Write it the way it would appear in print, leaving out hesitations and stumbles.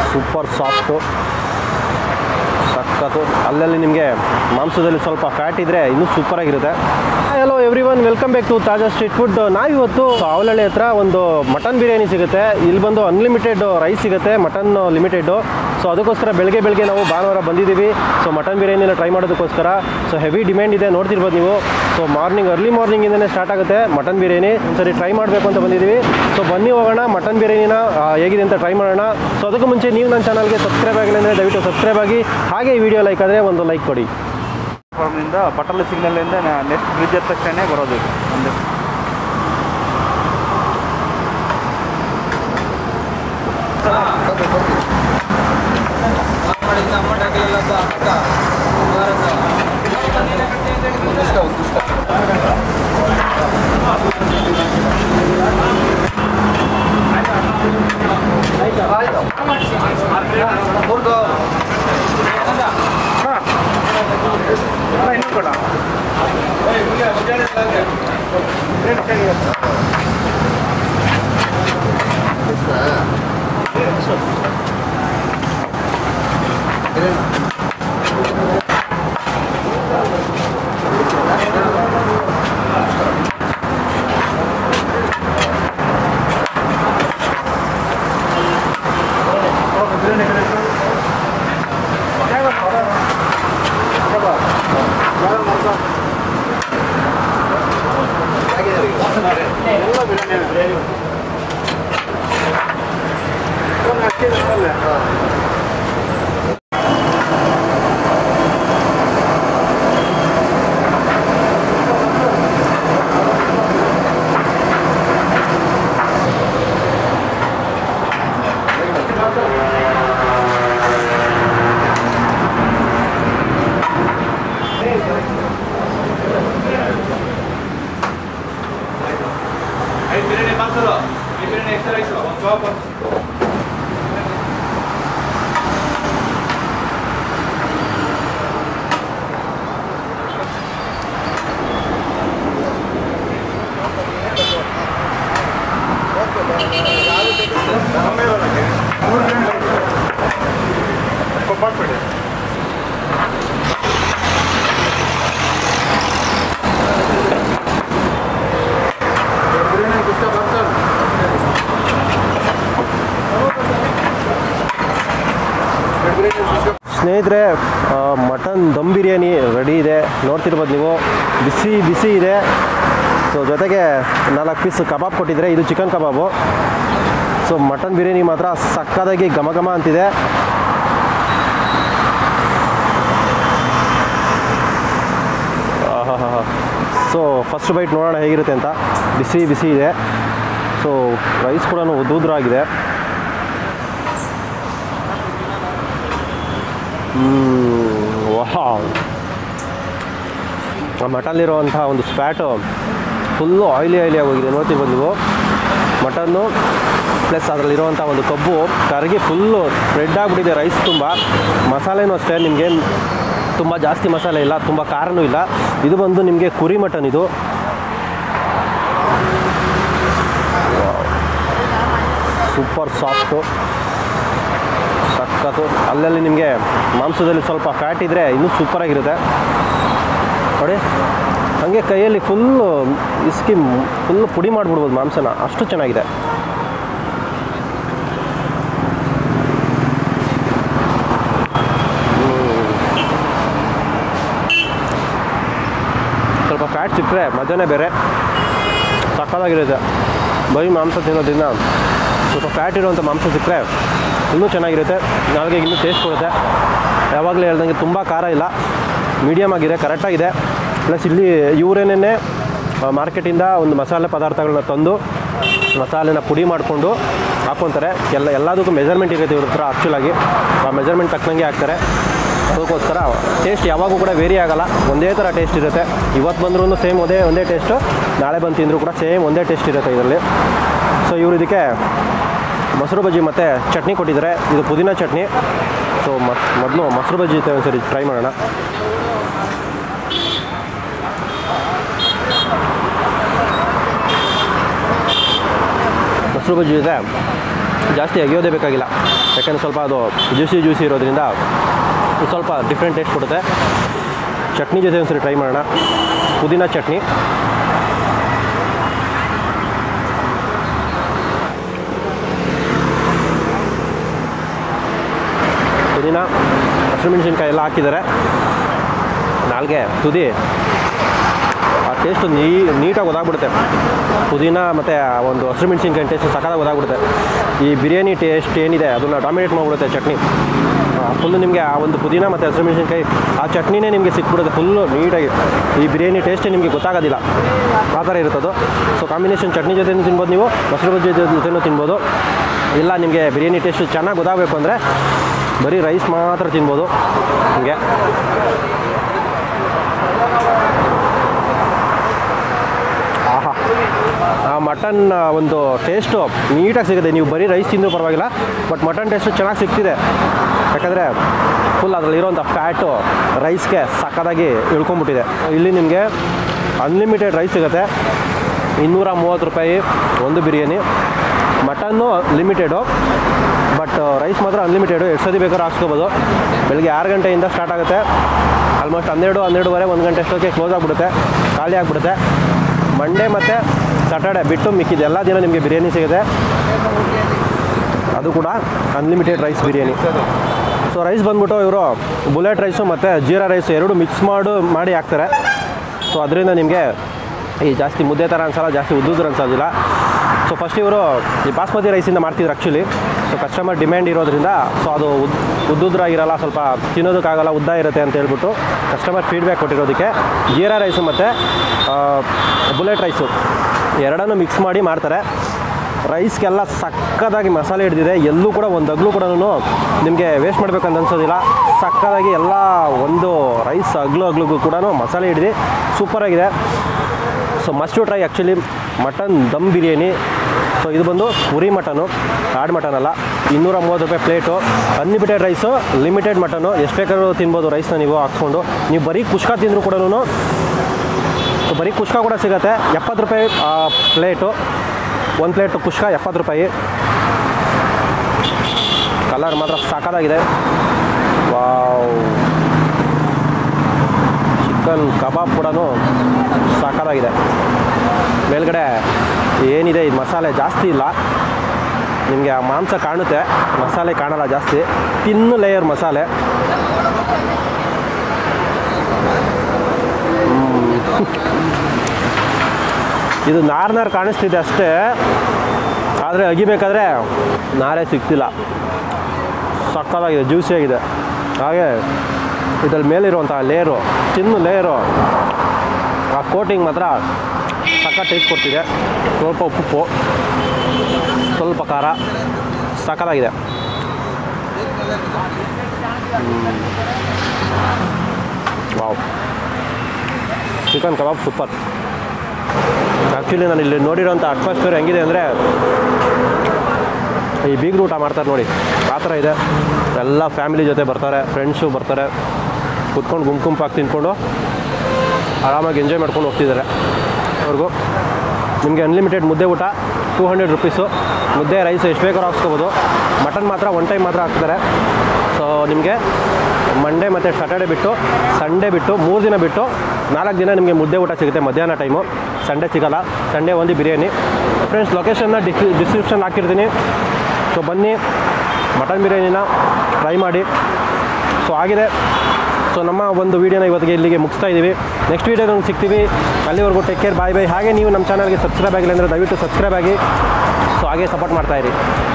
Super soft ಸಖತ್ತು. ಅಲ್ಲಲ್ಲಿ ನಿಮಗೆ ಮಾಂಸದಲ್ಲಿ ಸ್ವಲ್ಪ ಫ್ಯಾಟ್ ಇದ್ದರೆ ಇನ್ನೂ ಸೂಪರಾಗಿರುತ್ತೆ. Hello everyone, welcome back to Taaza street food. ನಾವಿವತ್ತು ಅವಲಹಳ್ಳಿ ಹತ್ರ ಒಂದು ಮಟನ್ ಬಿರಿಯಾನಿ ಸಿಗುತ್ತೆ. ಇಲ್ಲಿ ಬಂದು ಅನ್ಲಿಮಿಟೆಡ್ ರೈಸ್ ಸಿಗುತ್ತೆ, ಮಟನ್ ಲಿಮಿಟೆಡ್ಡು. ಸೊ ಅದಕ್ಕೋಸ್ಕರ ಬೆಳಗ್ಗೆ ನಾವು ಭಾನುವಾರ ಬಂದಿದ್ದೀವಿ. ಸೊ ಮಟನ್ ಬಿರಿಯಾನಿನ ಟ್ರೈ ಮಾಡೋದಕ್ಕೋಸ್ಕರ. ಸೊ ಹೆವಿ ಡಿಮ್ಯಾಂಡ್ ಇದೆ, ನೋಡ್ತಿರ್ಬೋದು ನೀವು. ಸೊ ಅರ್ಲಿ ಮಾರ್ನಿಂಗಿಂದನೇ ಸ್ಟಾರ್ಟ್ ಆಗುತ್ತೆ ಮಟನ್ ಬಿರಿಯಾನಿ. ಒಂದ್ಸರಿ ಟ್ರೈ ಮಾಡಬೇಕು ಅಂತ ಬಂದಿದ್ದೀವಿ. ಸೊ ಬನ್ನಿ ಹೋಗೋಣ, ಮಟನ್ ಬಿರಿಯಾನಿನ ಹೇಗಿದೆ ಅಂತ ಟ್ರೈ ಮಾಡೋಣ. ಸೊ ಅದಕ್ಕೂ ಮುಂಚೆ ನೀವು ನನ್ನ ಚಾನಲ್ಗೆ ಸಬ್ಸ್ಕ್ರೈಬ್ ಆಗಿಲ್ಲ ಅಂದರೆ ದಯವಿಟ್ಟು ಸಬ್ಸ್ಕ್ರೈಬ್ ಆಗಿ, ಹಾಗೆ ಈ ವಿಡಿಯೋ ಲೈಕ್ ಆದರೆ ಒಂದು ಲೈಕ್ ಕೊಡಿ. ಫಾರ್ಮಿಂದ ಬಟರ್ಲಿ ಸಿಗ್ನಲಿಂದ ನೆಕ್ಸ್ಟ್ ಬ್ರಿಡ್ಜ್ ಹತ್ತ ತಕ್ಷಣ ಬರೋದು ಒಂದು ಇನ್ನೂ ಕೊಡ ಸ್ನೇಹಿತರೆ, ಮಟನ್ ದಮ್ ಬಿರಿಯಾನಿ ರೆಡಿ ಇದೆ, ನೋಡ್ತಿರ್ಬೋದು ನೀವು. ಬಿಸಿ ಇದೆ. ಸೊ ಜೊತೆಗೆ 4 ಪೀಸ್ ಕಬಾಬ್ ಕೊಟ್ಟಿದ್ದಾರೆ, ಇದು chicken kebab. So mutton biryani ಮಾತ್ರ ಸಕ್ಕತ್ತಾಗಿ ಘಮ ಅಂತಿದೆ. ಸೊ ಫಸ್ಟ್ ಬೈಟ್ ನೋಡೋಣ ಹೇಗಿರುತ್ತೆ ಅಂತ. ಬಿಸಿ ಇದೆ. ಸೊ ರೈಸ್ ಕೂಡ ಉದ್ರಾಗಿದೆ. ವಾಹ್, ಮಟನ್ಲಿರುವಂಥ ಒಂದು ಫ್ಯಾಟು ಫುಲ್ಲು ಆಯಿಲಿ ಆಗೋಗಿದೆ, ನೋಡ್ತಿರ್ಬೋದು ನೀವು. ಮಟನ್ನು ಪ್ಲಸ್ ಅದರಲ್ಲಿರುವಂಥ ಒಂದು ಕಬ್ಬು ಕರಗಿ ಫುಲ್ಲು ಸ್ಪ್ರೆಡ್ ಆಗಿಬಿಟ್ಟಿದೆ ರೈಸ್ ತುಂಬ. ಮಸಾಲೆನೂ ಅಷ್ಟೇ, ನಿಮಗೆ ತುಂಬ ಜಾಸ್ತಿ ಮಸಾಲೆ ಇಲ್ಲ, ತುಂಬ ಖಾರನೂ ಇಲ್ಲ. ಇದು ಬಂದು ನಿಮಗೆ ಕುರಿ ಮಟನ್. ಇದು ಸೂಪರ್ ಸಾಫ್ಟು ಸಖತ್ತು. ಅಲ್ಲಲ್ಲಿ ನಿಮಗೆ ಮಾಂಸದಲ್ಲಿ ಸ್ವಲ್ಪ ಫ್ಯಾಟ್ ಇದ್ದರೆ ಇನ್ನೂ ಸೂಪರಾಗಿರುತ್ತೆ ನೋಡಿ. ಹಾಗೆ ಕೈಯಲ್ಲಿ ಫುಲ್ಲು ಇಸ್ಕಿ ಫುಲ್ಲು ಪುಡಿ ಮಾಡಿಬಿಡ್ಬೋದು ಮಾಂಸನ, ಅಷ್ಟು ಚೆನ್ನಾಗಿದೆ. ಸ್ವಲ್ಪ ಫ್ಯಾಟ್ ಸಿಕ್ಕರೆ ಮಜಾನೇ ಬೇರೆ, ಸಕ್ಕತ್ತಾಗಿರುತ್ತೆ. ಬರೀ ಮಾಂಸ ತಿನ್ನೋದ್ರಿಂದ ಸ್ವಲ್ಪ ಫ್ಯಾಟ್ ಇರುವಂಥ ಮಾಂಸ ಸಿಕ್ಕರೆ ಇನ್ನೂ ಚೆನ್ನಾಗಿರುತ್ತೆ, ನಾಲ್ಗೆಗೆ ಇನ್ನೂ ಟೇಸ್ಟ್ ಕೊಡುತ್ತೆ. ಯಾವಾಗಲೇ ಹೇಳ್ದಂಗೆ ತುಂಬ ಖಾರ ಇಲ್ಲ, ಮೀಡಿಯಮ್ ಆಗಿದೆ, ಕರೆಕ್ಟಾಗಿದೆ. ಪ್ಲಸ್ ಇಲ್ಲಿ ಇವರೇನೇ ಮಾರ್ಕೆಟಿಂದ ಒಂದು ಮಸಾಲೆ ಪದಾರ್ಥಗಳನ್ನ ತಂದು ಮಸಾಲೆನ ಪುಡಿ ಮಾಡಿಕೊಂಡು ಹಾಕ್ಕೊತಾರೆ. ಎಲ್ಲದಕ್ಕೂ ಮೆಜರ್ಮೆಂಟ್ ಇರುತ್ತೆ ಇವ್ರ ಹತ್ರ. ಆ್ಯಕ್ಚುಲಾಗಿ ಆ ಮೆಜರ್ಮೆಂಟ್ ತಕ್ಕಂಗೆ ಹಾಕ್ತಾರೆ. ಅದಕ್ಕೋಸ್ಕರ ಟೇಸ್ಟ್ ಯಾವಾಗೂ ಕೂಡ ವೇರಿ ಆಗೋಲ್ಲ, ಒಂದೇ ಥರ ಟೇಸ್ಟ್ ಇರುತ್ತೆ. ಇವತ್ತು ಬಂದ್ರೂ ಸೇಮ್ ಒಂದೇ ಟೇಸ್ಟು, ನಾಳೆ ಬಂದು ತಿಂದರೂ ಕೂಡ ಸೇಮ್ ಒಂದೇ ಟೇಸ್ಟ್ ಇರುತ್ತೆ ಇದರಲ್ಲಿ. ಸೊ ಇವರು ಇದಕ್ಕೆ ಮೊಸರು ಬಜ್ಜಿ ಮತ್ತು ಚಟ್ನಿ ಕೊಟ್ಟಿದ್ದಾರೆ. ಇದು ಪುದೀನ ಚಟ್ನಿ. ಸೊ ಮೊದಲು ಮೊಸರು ಬಜ್ಜಿ ಜೊತೆ ಒಂದ್ಸರಿ ಟ್ರೈ ಮಾಡೋಣ. ಮೊಸರು ಬಜ್ಜಿ ಜೊತೆ ಜಾಸ್ತಿ ಅಗಿಯೋದೇ ಬೇಕಾಗಿಲ್ಲ, ಯಾಕಂದರೆ ಸ್ವಲ್ಪ ಅದು ಜ್ಯೂಸಿ ಇರೋದ್ರಿಂದ ಸ್ವಲ್ಪ ಡಿಫ್ರೆಂಟ್ ಟೇಸ್ಟ್ ಕೊಡುತ್ತೆ. ಚಟ್ನಿ ಜೊತೆ ಒಂದ್ಸರಿ ಟ್ರೈ ಮಾಡೋಣ. ಪುದೀನ ಚಟ್ನಿ, ಪುದೀನ, ಹಸಿಮೆಣಸಿನ್ಕಾಯಿ ಎಲ್ಲ ಹಾಕಿದ್ದಾರೆ. ನಾಲ್ಗೆ ತುದಿ ಆ ಟೇಸ್ಟು ನೀಟಾಗಿ ಗೊತ್ತಾಗ್ಬಿಡುತ್ತೆ. ಪುದೀನ ಮತ್ತು ಒಂದು ಹಸಿಮೆಣಸಿನ್ಕಾಯಿ ಟೇಸ್ಟ್ ಸಖತ್ತಾಗಿ ಗೊತ್ತಾಗ್ಬಿಡುತ್ತೆ. ಈ ಬಿರಿಯಾನಿ ಟೇಸ್ಟ್ ಏನಿದೆ ಅದನ್ನು ಡಾಮಿನೇಟ್ ಮಾಡಿಬಿಡುತ್ತೆ ಚಟ್ನಿ. ಫುಲ್ಲು ನಿಮಗೆ ಆ ಒಂದು ಪುದೀನ ಮತ್ತು ಹಸಿಮೆಣಸಿನ್ಕಾಯಿ ಆ ಚಟ್ನಿನೇ ನಿಮಗೆ ಸಿಕ್ಬಿಡುತ್ತೆ ಫುಲ್ಲು ನೀಟಾಗಿ. ಈ ಬಿರಿಯಾನಿ ಟೇಸ್ಟೇ ನಿಮಗೆ ಗೊತ್ತಾಗೋದಿಲ್ಲ, ಆ ಥರ ಇರುತ್ತದು. ಸೊ ಕಾಂಬಿನೇಷನ್ ಚಟ್ನಿ ಜೊತೆನೂ ತಿನ್ಬೋದು, ನೀವು ಮೊಸರು ಬಜ್ಜಿ ಜೊತೆನೂ ತಿನ್ಬೋದು. ಇಲ್ಲ ನಿಮಗೆ ಬಿರಿಯಾನಿ ಟೇಸ್ಟ್ ಚೆನ್ನಾಗಿ ಗೊತ್ತಾಗಬೇಕು ಅಂದರೆ ಬರೀ ರೈಸ್ ಮಾತ್ರ ತಿನ್ಬೋದು. ಹೀಗೆ ಆಹಾ, ಆ ಮಟನ್ ಒಂದು ಟೇಸ್ಟು ನೀಟಾಗಿ ಸಿಗುತ್ತೆ. ನೀವು ಬರೀ ರೈಸ್ ತಿಂದರೂ ಪರವಾಗಿಲ್ಲ, ಬಟ್ ಮಟನ್ ಟೇಸ್ಟು ಚೆನ್ನಾಗಿ ಸಿಗ್ತಿದೆ. ಯಾಕಂದರೆ ಫುಲ್ ಅದರಲ್ಲಿರೋಂಥ ಫ್ಯಾಟು ರೈಸ್ಗೆ ಸಕ್ಕತ್ತಾಗಿ ಇಳ್ಕೊಂಬಿಟ್ಟಿದೆ. ಇಲ್ಲಿ ನಿಮಗೆ ಅನ್ಲಿಮಿಟೆಡ್ ರೈಸ್ ಸಿಗುತ್ತೆ. 230 ರೂಪಾಯಿ ಒಂದು biryani. Mutton limited, but rice ಮಾತ್ರ ಅನ್ಲಿಮಿಟೆಡು. 2 ಸತಿ ಬೇಕಾದ್ರೂ ಹಾಕ್ಸ್ಕೋಬೋದು. ಬೆಳಗ್ಗೆ 6 ಗಂಟೆಯಿಂದ ಸ್ಟಾರ್ಟ್ ಆಗುತ್ತೆ. ಆಲ್ಮೋಸ್ಟ್ 12:30 1 ಗಂಟೆ ಅಷ್ಟೊತ್ತಿಗೆ ಕ್ಲೋಸ್ ಆಗಿಬಿಡುತ್ತೆ, ಖಾಲಿ ಆಗಿಬಿಡುತ್ತೆ. ಮಂಡೇ ಮತ್ತು ಸ್ಯಾಟರ್ಡೆ ಬಿಟ್ಟು ಮಿಕ್ಕಿದ ಎಲ್ಲ ದಿನ ನಿಮಗೆ ಬಿರಿಯಾನಿ ಸಿಗುತ್ತೆ. ಅದು ಕೂಡ unlimited rice biryani. So rice ಬಂದ್ಬಿಟ್ಟು ಇವರು ಬುಲೆಟ್ ರೈಸು ಮತ್ತು ಜೀರಾ ರೈಸು ಎರಡು ಮಿಕ್ಸ್ ಮಾಡಿ ಹಾಕ್ತಾರೆ. ಸೊ ಅದರಿಂದ ನಿಮಗೆ ಈ ಜಾಸ್ತಿ ಮುದ್ದೆ ಥರ ಅನ್ಸಲ್ಲ, ಜಾಸ್ತಿ ಉದ್ದುದ್ರ ಅನ್ಸೋದಿಲ್ಲ. ಸೊ ಫಸ್ಟ್ ಇವರು ಈ ಬಾಸ್ಮತಿ ರೈಸಿಂದ ಮಾಡ್ತಿದ್ರು ಆ್ಯಕ್ಚುಲಿ. ಸೊ ಕಸ್ಟಮರ್ ಡಿಮ್ಯಾಂಡ್ ಇರೋದ್ರಿಂದ ಸೊ ಅದು ಉದ್ದುದ್ರಾಗಿರಲ್ಲ, ಸ್ವಲ್ಪ ತಿನ್ನೋದಕ್ಕಾಗಲ್ಲ, ಉದ್ದ ಇರುತ್ತೆ ಅಂತ ಹೇಳ್ಬಿಟ್ಟು ಕಸ್ಟಮರ್ ಫೀಡ್ಬ್ಯಾಕ್ ಕೊಟ್ಟಿರೋದಕ್ಕೆ ಜೀರಾ ರೈಸು ಮತ್ತು ಬುಲೆಟ್ ರೈಸು ಎರಡನ್ನೂ ಮಿಕ್ಸ್ ಮಾಡಿ ಮಾಡ್ತಾರೆ. ರೈಸ್ಗೆಲ್ಲ ಸಕ್ಕದಾಗಿ ಮಸಾಲೆ ಹಿಡಿದಿದೆ. ಎಲ್ಲೂ ಕೂಡ ಒಂದು ಅಗ್ಲು ಕೂಡ ನಿಮಗೆ ವೇಸ್ಟ್ ಮಾಡಬೇಕಂತ ಅನ್ಸೋದಿಲ್ಲ. ಸಕ್ಕದಾಗಿ ಎಲ್ಲ ಒಂದು ರೈಸ್ ಅಗ್ಲಿಗೂ ಕೂಡ ಮಸಾಲೆ ಹಿಡಿದು ಸೂಪರಾಗಿದೆ. So must to try actually mutton dum biryani. So ಇದು ಬಂದು ಉರಿ ಮಟನು, ಆಡ್ ಮಟನ್ ಅಲ್ಲ. 230 ರೂಪಾಯಿ plate. Unlimited rice, limited mutton. ಎಷ್ಟು ಬೇಕಾದ್ರೂ ತಿನ್ಬೋದು ರೈಸ್ನ ನೀವು ಹಾಕ್ಸ್ಕೊಂಡು. ನೀವು ಬರೀ ಕುಷ್ಕ ತಿಂದರೂ ಕೂಡ ಬರೀ ಕುಷ್ಕ ಕೂಡ ಸಿಗುತ್ತೆ. 70 ರೂಪಾಯಿ ಪ್ಲೇಟು. ಒಂದು ಪ್ಲೇಟು ಕುಷ್ಕ 70 ರೂಪಾಯಿ. ಕಲರ್ ಮಾತ್ರ ಸಾಕಾಗಿದೆ. ವಾವ್, ಚಿಕನ್ ಕಬಾಬ್ ಕೂಡ ಸಾಕಾಗಿದೆ. ಮೇಲ್ಗಡೆ ಏನಿದೆ ಈ ಮಸಾಲೆ ಜಾಸ್ತಿ ಇಲ್ಲ, ನಿಮಗೆ ಆ ಮಾಂಸ ಕಾಣುತ್ತೆ, ಮಸಾಲೆ ಕಾಣಲ್ಲ ಜಾಸ್ತಿ. ತಿನ್ನು ಲೇಯರ್ ಮಸಾಲೆ. ಇದು ನಾರು ಕಾಣಿಸ್ತಿದೆ ಅಷ್ಟೇ, ಆದರೆ ಅಗಿಬೇಕಾದ್ರೆ ನಾರೇ ಸಿಗ್ತಿಲ್ಲ. ಸಕ್ಕತ್ತಾಗಿದೆ, ಜ್ಯೂಸಿಯಾಗಿದೆ. ಹಾಗೆ ಇದರಲ್ಲಿ ಮೇಲಿರುವಂಥ ಲೇಯರು, ತಿನ್ನು ಲೇಯರು, ಆ ಕೋಟಿಂಗ್ ಮಾತ್ರ ಸಕ್ಕ ಟೇಸ್ಟ್ ಕೊಡ್ತಿದೆ. ಸ್ವಲ್ಪ ಉಪ್ಪು, ಸ್ವಲ್ಪ ಖಾರ, ಸಕ್ಕತ್ತಾಗಿದೆ. Wow, chicken kebab super. Actually ನಾನು ಇಲ್ಲಿ ನೋಡಿರೋಂಥ ಅಟ್ಮಾಸ್ಫಿಯರ್ ಹೆಂಗಿದೆ ಅಂದರೆ ಈ ಬೀಗ್ರು ಊಟ ಮಾಡ್ತಾರೆ ನೋಡಿ, ಆ ಥರ ಇದೆ. ಎಲ್ಲ ಫ್ಯಾಮಿಲಿ ಜೊತೆ ಬರ್ತಾರೆ, ಫ್ರೆಂಡ್ಸು ಬರ್ತಾರೆ, ಕುತ್ಕೊಂಡು ಗುಂಪಾಗಿ ತಿಂದ್ಕೊಂಡು ಆರಾಮಾಗಿ ಎಂಜಾಯ್ ಮಾಡ್ಕೊಂಡು ಹೋಗ್ತಿದ್ದಾರೆ ಅವ್ರಿಗೂ. ನಿಮಗೆ ಅನ್ಲಿಮಿಟೆಡ್ ಮುದ್ದೆ ಊಟ 200 ರೂಪೀಸು. ಮುದ್ದೆ ರೈಸ್ ಎಷ್ಟು ಬೇಕಾದ್ರೂ ಹಾಕ್ಸ್ಕೋಬೋದು. ಮಟನ್ ಮಾತ್ರ ಒನ್ ಟೈಮ್ ಮಾತ್ರ ಹಾಕ್ತಾರೆ. ಸೊ ನಿಮಗೆ ಮಂಡೇ ಮತ್ತು ಸ್ಯಾಟರ್ಡೆ ಬಿಟ್ಟು ಸಂಡೇ ಬಿಟ್ಟು 3 ದಿನ ಬಿಟ್ಟು 4 ದಿನ ನಿಮಗೆ ಮುದ್ದೆ ಊಟ ಸಿಗುತ್ತೆ ಮಧ್ಯಾಹ್ನ ಟೈಮು. ಸಂಡೇ ಸಿಗೋಲ್ಲ. ಸಂಡೇ ಒಂದು ಬಿರಿಯಾನಿ. ಫ್ರೆಂಡ್ಸ್, ಲೊಕೇಶನ್ನ ಡಿಸ್ಕ್ರಿಪ್ಷನ್ ಹಾಕಿರ್ತೀನಿ. ಸೊ ಬನ್ನಿ, ಮಟನ್ ಬಿರಿಯಾನಿನ ಟ್ರೈ ಮಾಡಿ. ಸೊ ಆಗಿದೆ. ಸೊ ನಮ್ಮ ಒಂದು ವೀಡಿಯೋನ ಇವತ್ತಿಗೆ ಇಲ್ಲಿಗೆ ಮುಗಿಸ್ತಾ ಇದ್ದೀವಿ. ನೆಕ್ಸ್ಟ್ ವೀಡಿಯೋದಲ್ಲಿ ಸಿಗ್ತೀವಿ. ಅಲ್ಲಿವರೆಗೂ ಟೇಕ್ ಕೇರ್, ಬಾಯ್ ಬಾಯ್. ಹಾಗೆ ನೀವು ನಮ್ಮ ಚಾನಲ್ಗೆ ಸಬ್ಸ್ಕ್ರೈಬ್ ಆಗಿಲ್ಲ ಅಂದರೆ ದಯವಿಟ್ಟು ಸಬ್ಸ್ಕ್ರೈಬ್ ಆಗಿ. ಸೊ ಹಾಗೆ ಸಪೋರ್ಟ್ ಮಾಡ್ತಾಯಿರಿ.